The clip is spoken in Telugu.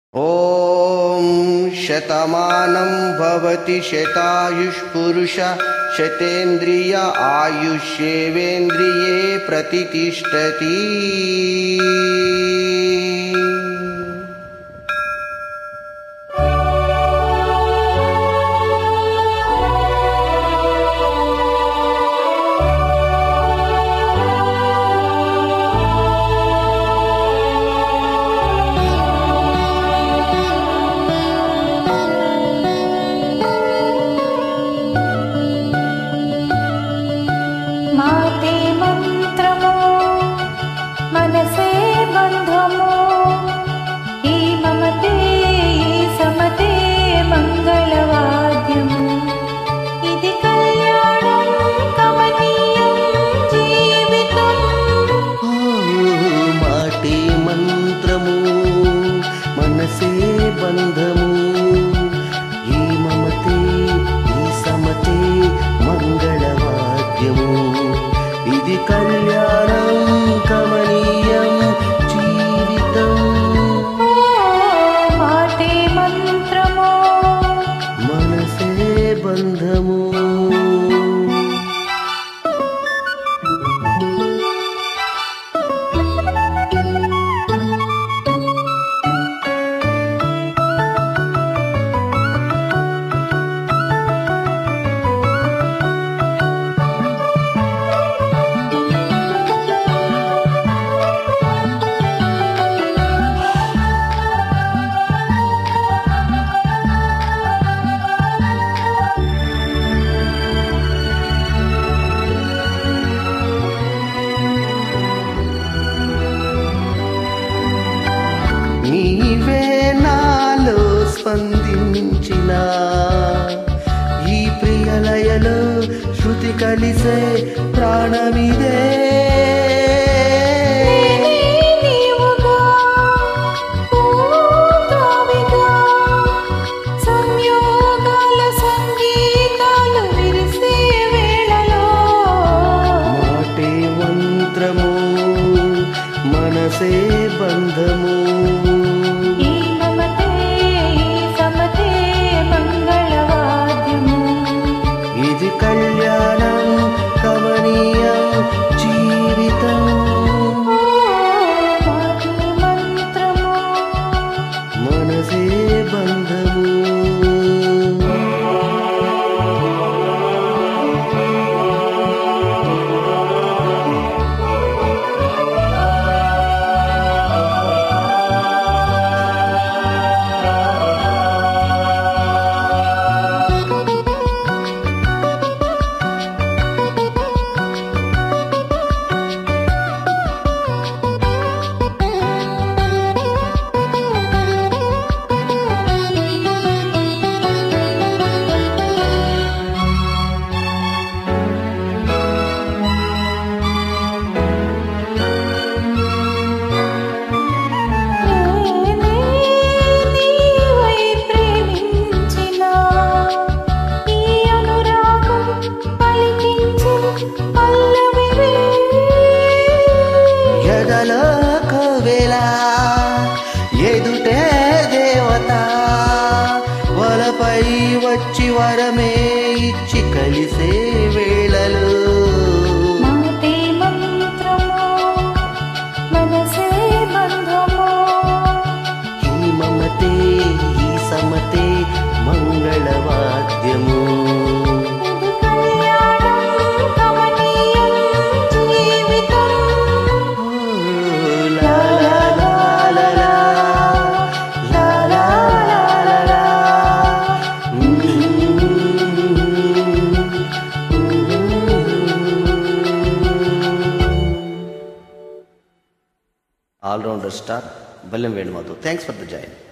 ॐ शतमानं भवति शतायुष्पुरुषः शतेन्द्रिय आयुष्येवेन्द्रिये प्रतितिष्ठति। माते मंत्रमो मनसे बंधमो ई ममते ई समते मंगलवाद्यमु इदि कल्याणं कमनीयं जीवितम्। माटे मंत्रमु मनसे बंधमु ई ममते ई समते मंगलवाद्यमु इदि कल्याणं कमनीयं जीवितम्। माटे मंत्रमो मनसे बंधमु నీవే నాలో స్పందించిన ఈ ప్రియలయలో శృతి కలిసే ప్రాణమిదే। నీవుగా పూగావిగా సంయోగాల సంగీతాలు విరిసే వేళలో మాటే మంత్రము మనసే బంధము ఈ మమతే ఈ సమతే మంగళవాద్యము ఇది కళ్యాణం కమనీయం జీవితం। మాటే మంత్రము మనసే బంధము నీవై ప్రేమించిన ఈ అనురాగం పలికించు పల్లవివే ఎదలో కోవెల ఎదుటే దేవత వలపై వచ్చి వరమే ఇచ్చి కలిసే వేళలో మాటే మంత్రమో మనసే బంధమో ఈ మమతే ఈ సమతే మంగళవాద్యము ఇది కళ్యాణం కమనీయం జీవితం। లా లా లా లా లా, లా లా లా లా లా. All rounder star Bellam Venumadhav. Thanks for the join.